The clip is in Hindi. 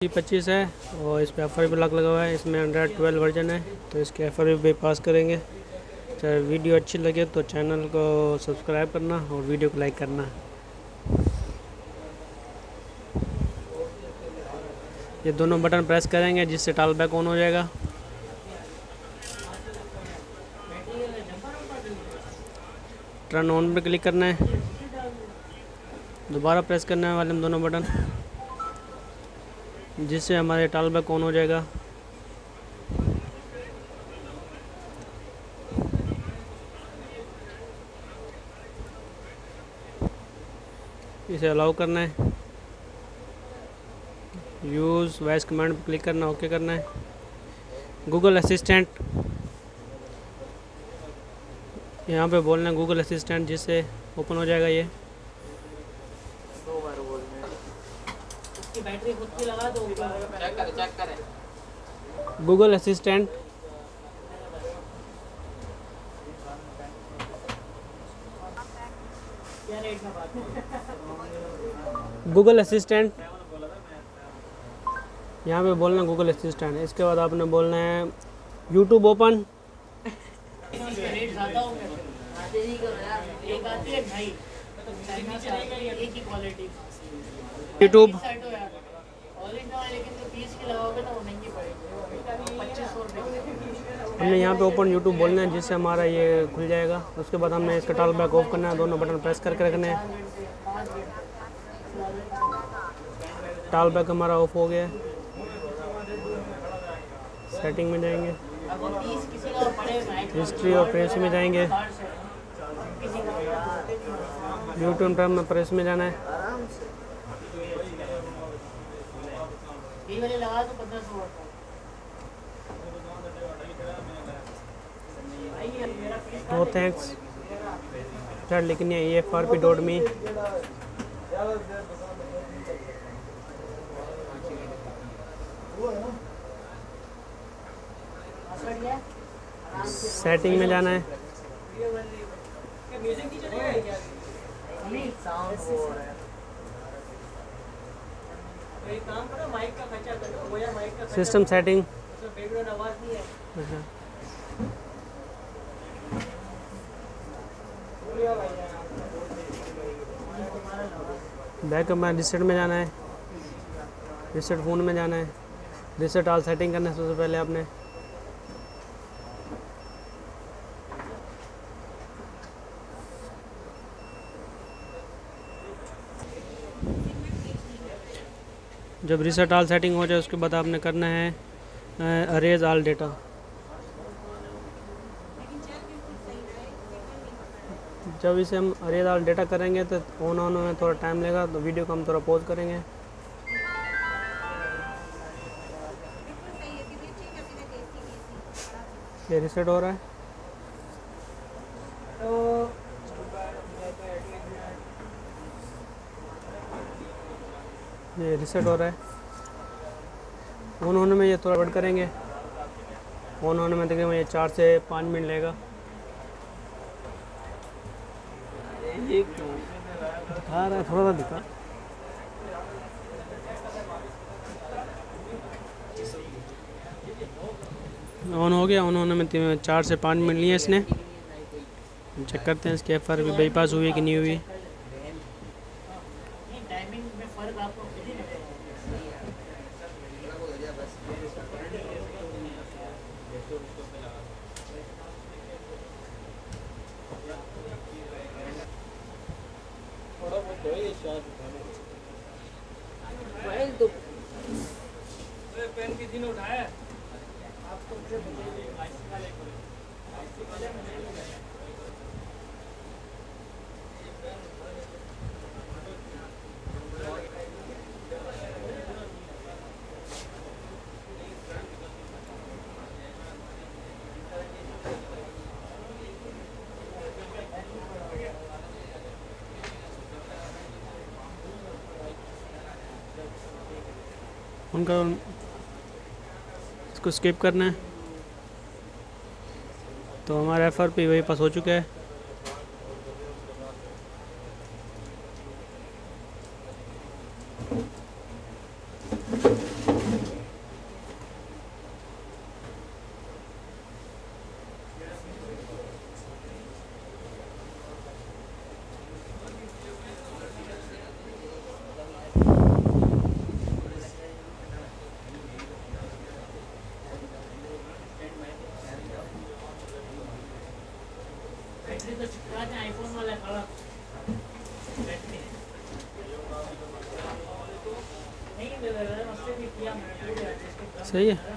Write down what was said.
25 है और इस पर FRP लॉक लगा हुआ है। इसमें एंड्रॉयड 12 वर्जन है, तो इसके FRP पास करेंगे। चाहे वीडियो अच्छी लगे तो चैनल को सब्सक्राइब करना और वीडियो को लाइक करना। ये दोनों बटन प्रेस करेंगे जिससे टॉल बैक ऑन हो जाएगा। टर्न ऑन पर क्लिक करना है, दोबारा प्रेस करने वाले दोनों बटन, जिससे हमारे टॉल बैक ऑन हो जाएगा। इसे अलाउ करना है। यूज़ वॉइस कमांड पर क्लिक करना, ओके करना है। गूगल असिस्टेंट, यहाँ पे बोलना है गूगल असिस्टेंट, जिससे ओपन हो जाएगा। ये 2 बार बोलना है। उसकी बैटरी खुद की लगा दो, चेक करें। गूगल असिस्टेंट, क्या रेट में बात गूगल असिस्टेंट, यहाँ पे बोलना गूगल असिस्टेंट। इसके बाद आपने बोलना है यूट्यूब ओपन। रेट ज़्यादा हो गया, एक आती है 2.5, एक ही क्वालिटी यूट्यूब सेट हो यार ऑल इन ऑल, लेकिन तो 30 की लगाओगे तो महंगी पड़ेगी, 2500 रुपये। हमने यहाँ पे ओपन यूट्यूब बोलना है, जिससे हमारा ये खुल जाएगा। उसके बाद हमने इसका टॉल बैक ऑफ करना है, दोनों बटन प्रेस करके रखने हैं। टॉल बैक हमारा ऑफ हो गया है। सेटिंग में जाएंगे, अगर 30 किसी का पड़े हिस्ट्री और प्रेस में जाएंगे। यूट्यूब टर्म में प्रेस में जाना है। ये वाले लगा तो 1500 वाट नो थैंक्स स्टार्ट लिखनी है EFRP.me। सेटिंग में जाना है। साउंड हो रहा है। एक काम करो, माइक का खर्चा करो, वो या माइक का सिस्टम सेटिंग, उसमें बैकग्राउंड आवाज़ नहीं है। बैकअप में रिसेट में जाना है। रिसेट फ़ोन में जाना है। रिसेट ऑल सेटिंग करना है सबसे पहले आपने। जब रिसेट ऑल सेटिंग हो जाए उसके बाद आपने करना है अरेज ऑल डेटा। जब इसे हम अरेज ऑल डेटा करेंगे तो ऑन होने में थोड़ा टाइम लगेगा, तो वीडियो को हम थोड़ा पॉज करेंगे। ये रिसेट हो रहा है। ये रिसेट हो रहा है। ऑन होने में ये थोड़ा वेट करेंगे। ऑन होने में तकरीबन ये 4 से 5 मिनट लेगा। दिखा रहा है, थोड़ा सा दिखा। ऑन हो गया। ऑन होने में 4 से 5 मिनट लिए इसने। चेक करते हैं इसकी FRP बाईपास हुई है कि नहीं हुई। टाइमिंग में फर्क आपको खुद ही लगेगा। पेन किसी ने उठाया आपको? उनका इसको स्किप करना है। तो हमारा FRP वही पास हो चुका है। सही है।